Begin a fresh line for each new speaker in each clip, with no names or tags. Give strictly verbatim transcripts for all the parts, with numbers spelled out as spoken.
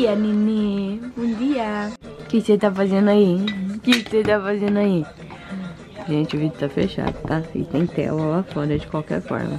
dia, nenê. Bom dia. O que você tá fazendo aí? O que você tá fazendo aí? Gente, o vídeo tá fechado, tá? E tem tela lá fora de qualquer forma.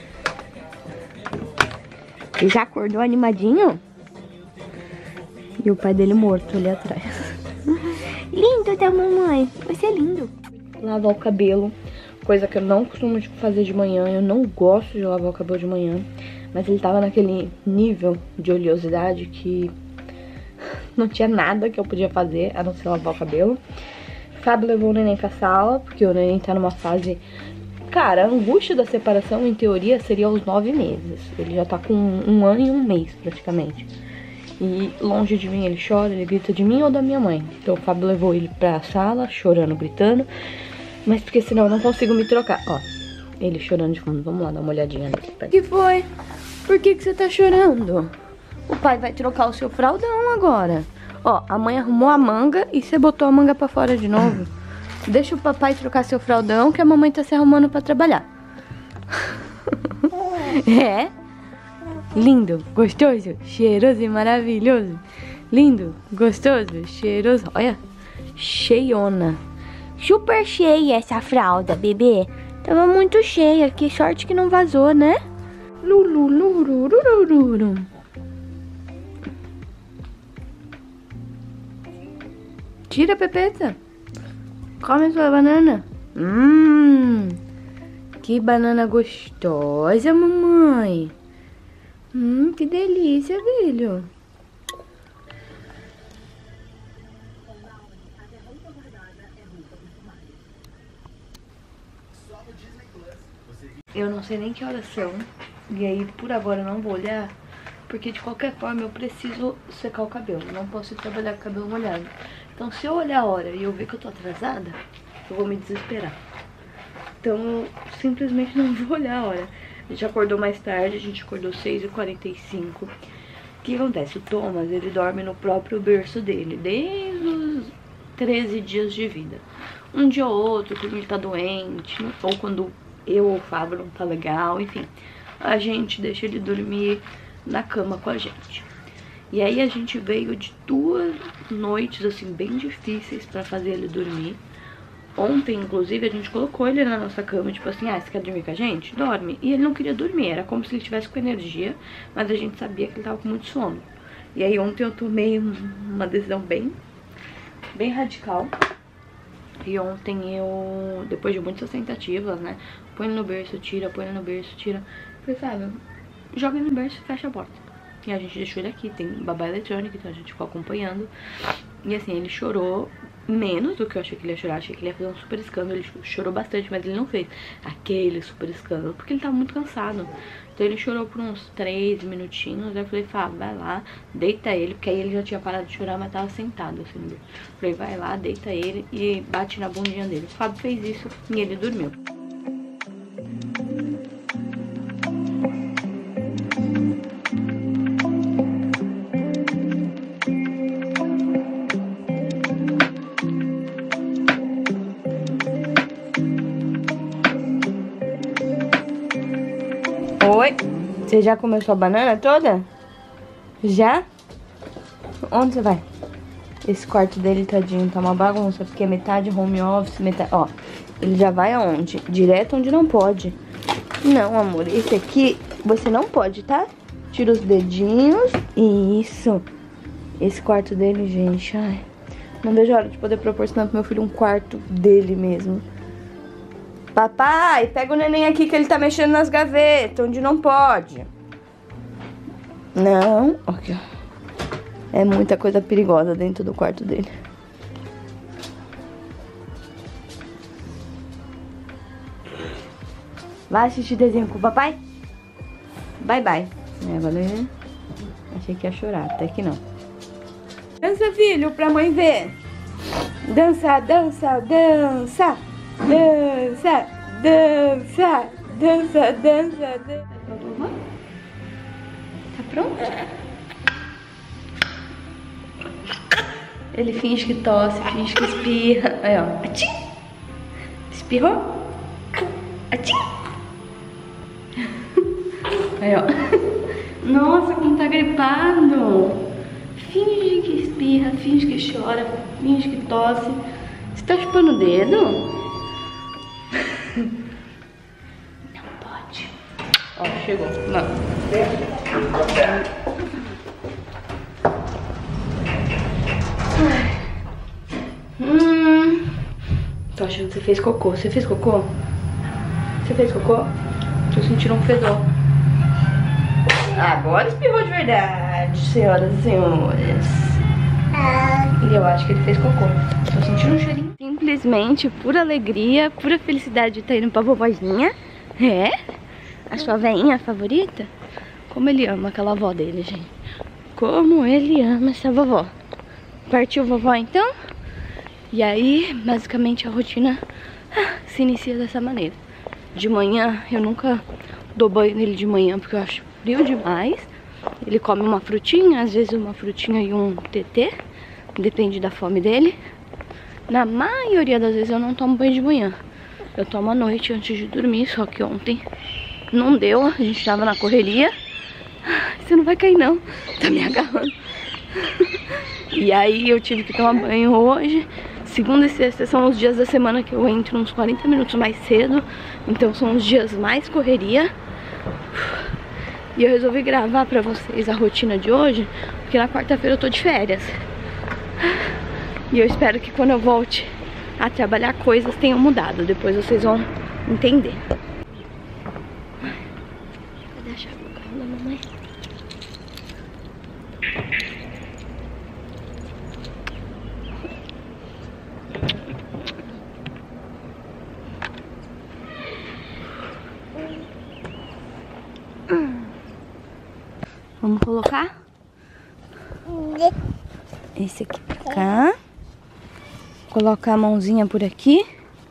Ele já acordou animadinho? E o pai dele morto ali atrás. Lindo da mamãe. Você é lindo. Lavar o cabelo. Coisa que eu não costumo fazer de manhã. Eu não gosto de lavar o cabelo de manhã. Mas ele tava naquele nível de oleosidade que não tinha nada que eu podia fazer a não ser lavar o cabelo. Fábio levou o neném pra sala, porque o neném tá numa fase... Cara, a angústia da separação, em teoria, seria aos nove meses. Ele já tá com um ano e um mês, praticamente. E longe de mim, ele chora, ele grita de mim ou da minha mãe. Então o Fábio levou ele pra sala, chorando, gritando. Mas porque senão eu não consigo me trocar. Ó, ele chorando de fundo. Vamos lá dar uma olhadinha nele. O que foi? Por que que você tá chorando? O pai vai trocar o seu fraldão agora. Ó, a mãe arrumou a manga e você botou a manga pra fora de novo. Deixa o papai trocar seu fraldão que a mamãe tá se arrumando pra trabalhar. É? Lindo, gostoso, cheiroso e maravilhoso. Lindo, gostoso, cheiroso. Olha, cheiona. Super cheia essa fralda, bebê. Tava muito cheia, que sorte que não vazou, né? Lulu, lulu, lulu, lulu. Tira a pepeta. Come a sua banana. Hum, que banana gostosa, mamãe. Hum, que delícia, filho. Eu não sei nem que horas são. E aí, por agora, eu não vou olhar. Porque, de qualquer forma, eu preciso secar o cabelo. Não posso ir trabalhar com o cabelo molhado. Então, se eu olhar a hora e eu ver que eu tô atrasada, eu vou me desesperar. Então, eu simplesmente não vou olhar a hora. A gente acordou mais tarde, a gente acordou seis e quarenta e cinco. O que acontece? O Thomas, ele dorme no próprio berço dele, desde os treze dias de vida. Um dia ou outro, quando ele tá doente, ou quando eu ou o Fábio não tá legal, enfim. A gente deixa ele dormir na cama com a gente. E aí a gente veio de duas noites, assim, bem difíceis pra fazer ele dormir. Ontem, inclusive, a gente colocou ele na nossa cama, tipo assim, ah, você quer dormir com a gente? Dorme. E ele não queria dormir, era como se ele estivesse com energia, mas a gente sabia que ele tava com muito sono. E aí ontem eu tomei uma decisão bem, bem radical. E ontem eu, depois de muitas tentativas, né, põe ele no berço, tira, põe ele no berço, tira. Falei, sabe, joga ele no berço e fecha a porta. E a gente deixou ele aqui, tem babá eletrônica, então a gente ficou acompanhando. E assim, ele chorou menos do que eu achei que ele ia chorar. Achei que ele ia fazer um super escândalo. Ele chorou bastante, mas ele não fez aquele super escândalo, porque ele tava muito cansado. Então ele chorou por uns três minutinhos. Aí eu falei, Fábio, vai lá, deita ele. Porque aí ele já tinha parado de chorar, mas tava sentado assim. Falei, vai lá, deita ele e bate na bundinha dele. O Fábio fez isso e ele dormiu. Oi, você já comeu sua banana toda? Já? Onde você vai? Esse quarto dele, tadinho, tá uma bagunça, porque é metade home office, metade... Ó, ele já vai aonde? Direto onde não pode. Não, amor, esse aqui você não pode, tá? Tira os dedinhos. Isso. Esse quarto dele, gente, ai. Não vejo a hora de poder proporcionar pro meu filho um quarto dele mesmo. Papai, pega o neném aqui que ele tá mexendo nas gavetas, onde não pode. Não, ok. É muita coisa perigosa dentro do quarto dele. Vai assistir desenho com o papai? Bye, bye. É, agora eu achei que ia chorar, até que não. Dança, filho, pra mãe ver. Dança, dança, dança. Dança, dança, dança, dança, dança. Tá pronto? Ele finge que tosse, finge que espirra. Aí, ó. Atchim! Espirrou? Atchim! Aí, ó. Nossa, como tá gripado. Finge que espirra, finge que chora, finge que tosse. Você tá chupando o dedo? Não pode. Ó, chegou. Não. Hum. Tô achando que você fez cocô. Você fez cocô? Você fez cocô? Tô sentindo um fedor. Agora espirrou de verdade, senhoras e senhores. E eu acho que ele fez cocô. Tô sentindo um cheirinho. Simplesmente, pura alegria, pura felicidade de estar indo pra vovozinha. É? A sua veinha favorita? Como ele ama aquela avó dele, gente. Como ele ama essa vovó. Partiu vovó então? E aí, basicamente, a rotina se inicia dessa maneira. De manhã, eu nunca dou banho nele de manhã, porque eu acho frio demais. Ele come uma frutinha, às vezes uma frutinha e um tetê. Depende da fome dele. Na maioria das vezes eu não tomo banho de manhã. Eu tomo à noite antes de dormir, só que ontem não deu, a gente tava na correria. Você não vai cair não, tá me agarrando. E aí eu tive que tomar banho hoje. Segunda e sexta são os dias da semana que eu entro uns quarenta minutos mais cedo. Então são os dias mais correria. E eu resolvi gravar pra vocês a rotina de hoje, porque na quarta-feira eu tô de férias. E eu espero que quando eu volte a trabalhar, coisas tenham mudado. Depois vocês vão entender. Cadê a chave do carro da mamãe? Vamos colocar esse aqui pra cá. Colocar a mãozinha por aqui.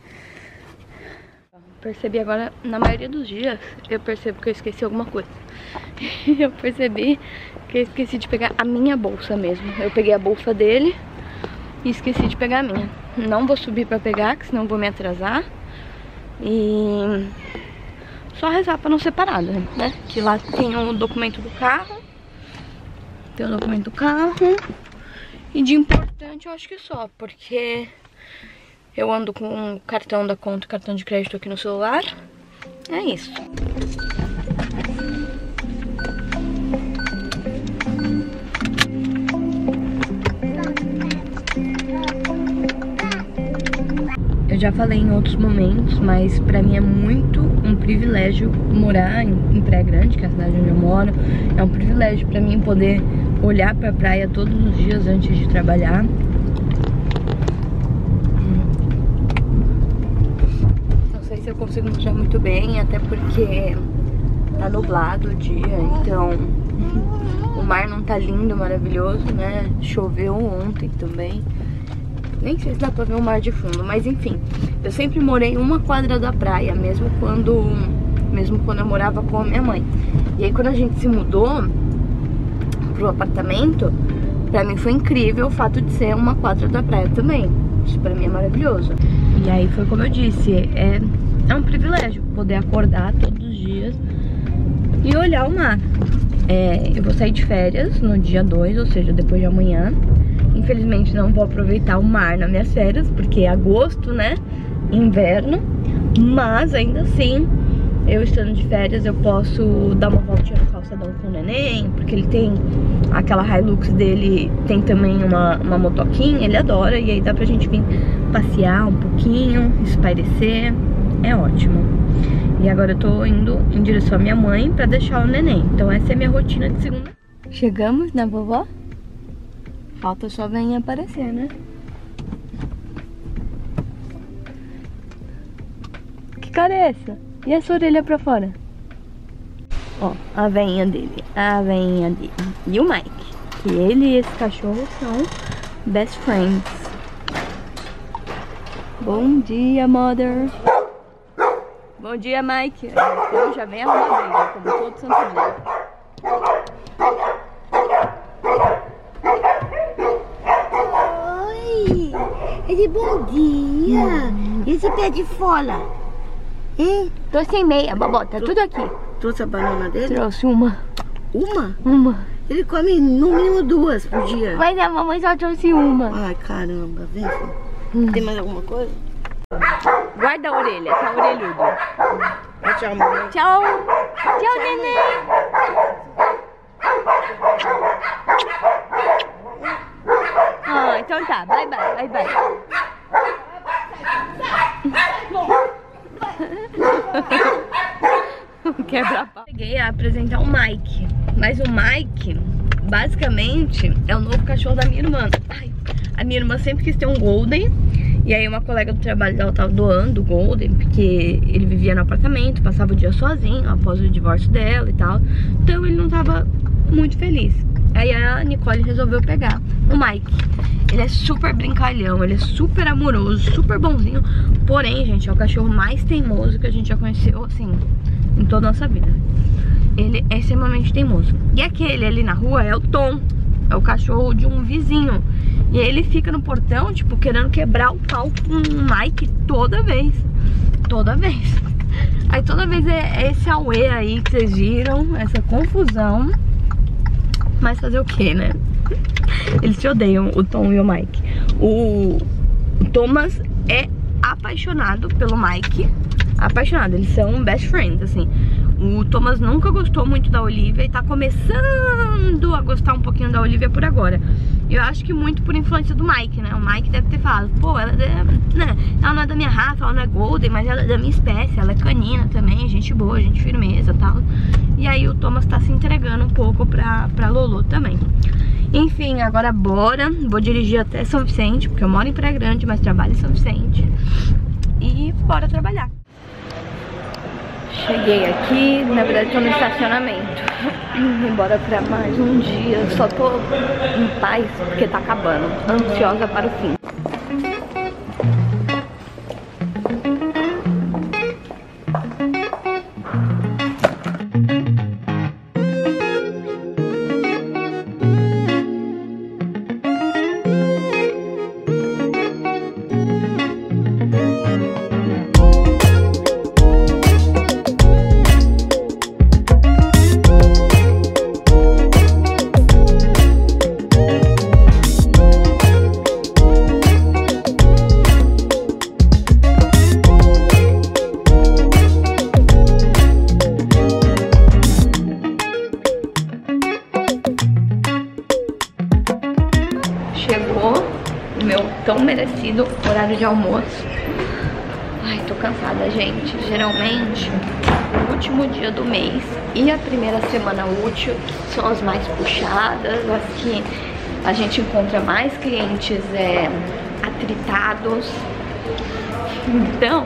Percebi agora, na maioria dos dias, eu percebo que eu esqueci alguma coisa. Eu percebi que eu esqueci de pegar a minha bolsa mesmo. Eu peguei a bolsa dele e esqueci de pegar a minha. Não vou subir pra pegar, que senão vou me atrasar. E só rezar pra não ser parada, né? Que lá tem o documento do carro. Tem o documento do carro. E de importante eu acho que só, porque eu ando com o cartão da conta, cartão de crédito aqui no celular. É isso. Eu já falei em outros momentos, mas pra mim é muito um privilégio morar em, em Praia Grande, que é a cidade onde eu moro. É um privilégio pra mim poder olhar pra praia todos os dias antes de trabalhar. Não sei se eu consigo mostrar muito bem, até porque tá nublado o dia, então o mar não tá lindo, maravilhoso, né? Choveu ontem também. Nem sei se dá pra ver o mar de fundo, mas enfim. Eu sempre morei uma quadra da praia, mesmo quando, mesmo quando eu morava com a minha mãe. E aí quando a gente se mudou pro apartamento, pra mim foi incrível o fato de ser uma quadra da praia também. Isso pra mim é maravilhoso. E aí foi como eu disse, é, é um privilégio poder acordar todos os dias e olhar o mar. É, eu vou sair de férias no dia dois, ou seja, depois de amanhã. Infelizmente não vou aproveitar o mar nas minhas férias, porque é agosto, né? Inverno. Mas ainda assim, eu estando de férias, eu posso dar uma voltinha no calçadão com o neném, porque ele tem aquela Hilux dele, tem também uma, uma motoquinha, ele adora, e aí dá pra gente vir passear um pouquinho, espairecer, é ótimo. E agora eu tô indo em direção à minha mãe pra deixar o neném, então essa é a minha rotina de segunda. Chegamos na vovó? Falta só veinha aparecer, né? Que cara é essa? E essa orelha pra fora? Ó, a veinha dele, a veinha dele. E o Mike, que ele e esse cachorro são best friends. Bom dia, mother. Bom dia, Mike. Eu já vem arrumar briga, como todo santo dia.
Ele, bom dia. Hum. Esse pé de fora. Hein?
Tô sem meia, babó, tá tudo aqui.
Trouxe a banana dele?
Trouxe uma.
Uma?
Uma.
Ele come no mínimo duas por dia.
Mas a mamãe só trouxe uma.
Ai, caramba, vem, filho. Hum. Tem mais alguma coisa?
Guarda a orelha, tá orelhudo.
Tchau, mamãe.
Tchau. Tchau, neném. Ah, então tá. Bye, bye, bye, bye. Quebra-pau. Cheguei a apresentar o Mike. Mas o Mike, basicamente, é o novo cachorro da minha irmã. Ai, a minha irmã sempre quis ter um Golden. E aí uma colega do trabalho dela tava doando o Golden, porque ele vivia no apartamento, passava o dia sozinho, após o divórcio dela e tal. Então ele não tava muito feliz. Aí a Nicole resolveu pegar o Mike. Ele é super brincalhão, ele é super amoroso, super bonzinho. Porém, gente, é o cachorro mais teimoso que a gente já conheceu, assim, em toda a nossa vida. Ele é extremamente teimoso. E aquele ali na rua é o Tom. É o cachorro de um vizinho. E aí ele fica no portão, tipo, querendo quebrar o pau com o Mike toda vez. Toda vez. Aí toda vez é, é esse auê aí que vocês viram, essa confusão. Mas fazer o que, né? Eles se odeiam, o Tom e o Mike. O, o Thomas é apaixonado pelo Mike. Apaixonado, eles são best friends, assim. O Thomas nunca gostou muito da Olivia e tá começando a gostar um pouquinho da Olivia por agora. Eu acho que muito por influência do Mike, né? O Mike deve ter falado, pô, ela, é, né? ela não é da minha raça, ela não é Golden, mas ela é da minha espécie, ela é canina também, gente boa, gente firmeza e tal. E aí o Thomas tá se entregando um pouco pra, pra Lolo também. Enfim, agora bora. Vou dirigir até São Vicente, porque eu moro em Praia Grande, mas trabalho em São Vicente. E bora trabalhar. Cheguei aqui, na verdade tô no estacionamento. Embora pra mais um dia, só tô em paz porque tá acabando, ansiosa para o fim. Chegou o meu tão merecido horário de almoço. Ai, tô cansada, gente. Geralmente, o último dia do mês e a primeira semana útil são as mais puxadas, as que a gente encontra mais clientes é, atritados. Então,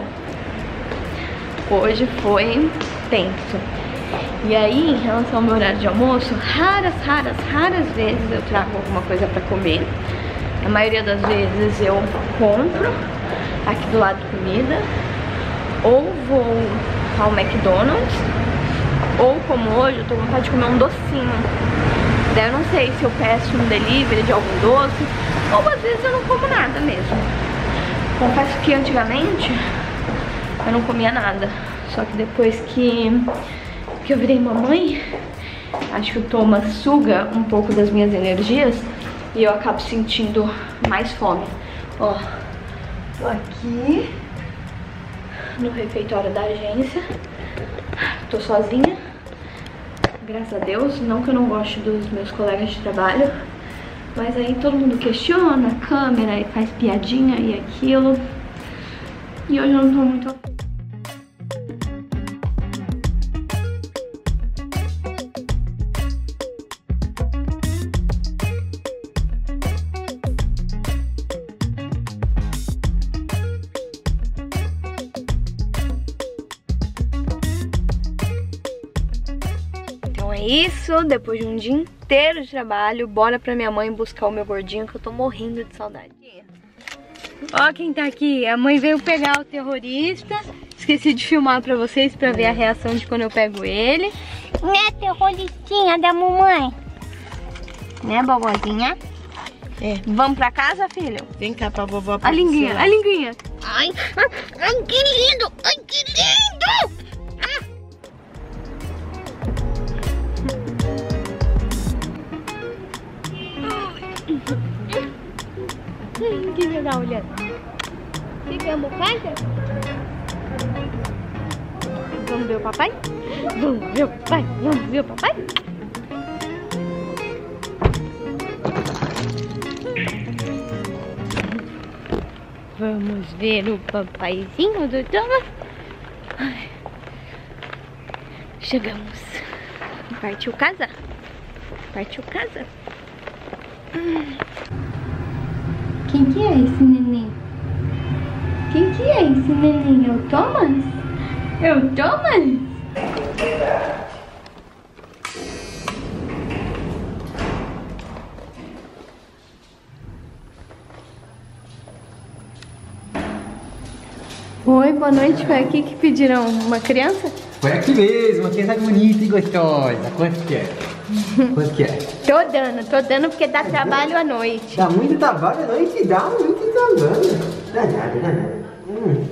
hoje foi tenso. E aí, em relação ao meu horário de almoço, raras, raras, raras vezes eu trago alguma coisa pra comer. A maioria das vezes eu compro aqui do lado de comida, ou vou ao McDonald's, ou como hoje, eu tô com vontade de comer um docinho. Daí eu não sei se eu peço um delivery de algum doce, ou às vezes eu não como nada mesmo. Confesso que antigamente eu não comia nada, só que depois que... que eu virei mamãe, acho que o Thomas suga um pouco das minhas energias e eu acabo sentindo mais fome. Ó, tô aqui no refeitório da agência, tô sozinha, graças a Deus. Não que eu não goste dos meus colegas de trabalho, mas aí todo mundo questiona a câmera e faz piadinha e aquilo, e hoje eu não tô muito afim. É isso, depois de um dia inteiro de trabalho, bora pra minha mãe buscar o meu gordinho, que eu tô morrendo de saudade. Ó quem tá aqui, a mãe veio pegar o terrorista. Esqueci de filmar pra vocês, pra ver a reação de quando eu pego ele.
Né, terroristinha da mamãe?
Né, bobozinha?
É.
Vamos pra casa, filho?
Vem cá pra vovó.
A linguinha, a linguinha.
Ai, ai, que lindo! Ai, que lindo!
lá olhando. Chegamos casa? Vamos ver o papai? Vamos ver o papai? Vamos ver o papai? Vamos ver o papaizinho do Thomas. Ai. Chegamos. Partiu casa? Partiu casa? Hum. Quem que é esse neném? Quem que é esse neném? É o Thomas? É o Thomas? Oi, boa noite. Foi aqui que pediram uma criança?
Foi aqui mesmo, uma criança bonita e gostosa. Quanto que é? Quanto que é?
Tô dando, tô dando porque dá trabalho à noite.
Dá muito trabalho à noite? Dá muito trabalho. Dá nada, dá nada. Hum.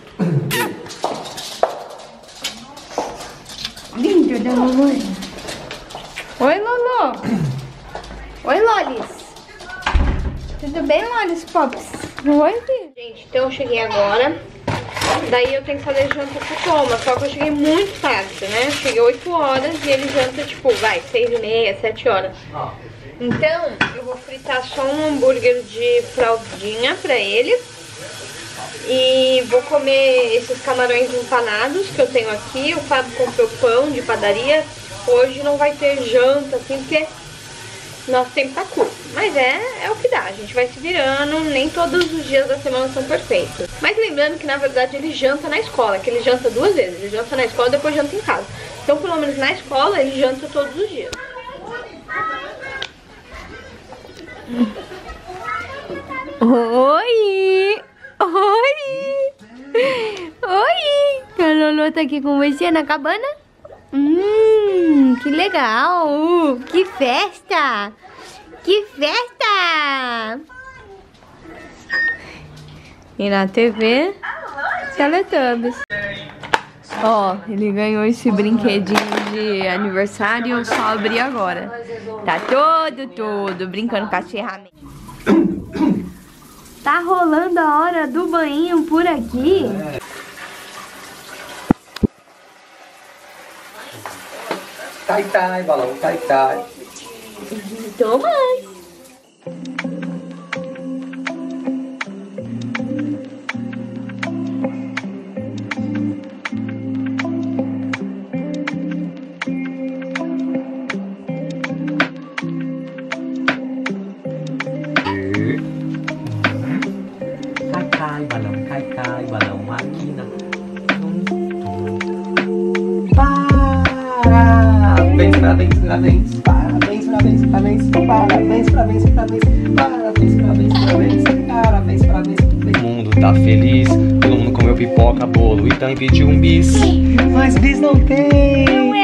Lindo da mamãe. Oi, Lolo. Oi, Lolis. Tudo bem, Lolis Pops? Oi, filho. Gente, então eu cheguei agora. Daí eu tenho que fazer janta pro Thomas. Só que eu cheguei muito tarde, né? Eu cheguei oito horas e ele janta, tipo, vai, seis e meia, sete horas. Então, eu vou fritar só um hambúrguer de fraldinha pra ele. E vou comer esses camarões empanados que eu tenho aqui. O Fábio comprou pão de padaria. Hoje não vai ter janta, assim, porque nosso tempo tá curto. Mas é, é o que dá, a gente vai se virando. Nem todos os dias da semana são perfeitos. Mas lembrando que na verdade ele janta na escola, que ele janta duas vezes. Ele janta na escola e depois janta em casa. Então pelo menos na escola ele janta todos os dias. Oi! Oi! Oi! A Lolo tá aqui com você na cabana? Hum, que legal! Que festa! Que festa! E na T V, Teletubbies. Ó, ele ganhou esse brinquedinho de aniversário, só abri agora. Tá todo, todo brincando com as ferramentas. Tá rolando a hora do banho por aqui.
Tai, tai, balão, tai, tai.
Toma!
Cai, cai, balão, cai, cai, balão, máquina. Parabéns, parabéns, parabéns, parabéns, parabéns, parabéns, parabéns, parabéns, parabéns, parabéns, parabéns, parabéns, parabéns, parabéns. O mundo tá feliz, todo mundo comeu pipoca, bolo e também pediu um bis. Mas bis não tem.